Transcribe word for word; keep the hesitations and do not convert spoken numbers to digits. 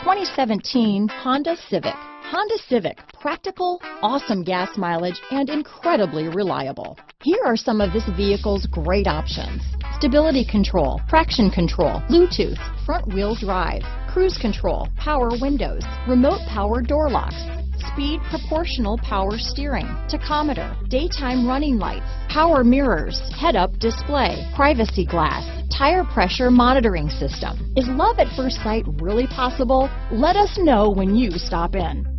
twenty seventeen Honda Civic. Honda Civic, practical, awesome gas mileage, and incredibly reliable. Here are some of this vehicle's great options: stability control, traction control, Bluetooth, front wheel drive, cruise control, power windows, remote power door locks, speed proportional power steering, tachometer, daytime running lights, power mirrors, head-up display, privacy glass, tire pressure monitoring system. Is love at first sight really possible? Let us know when you stop in.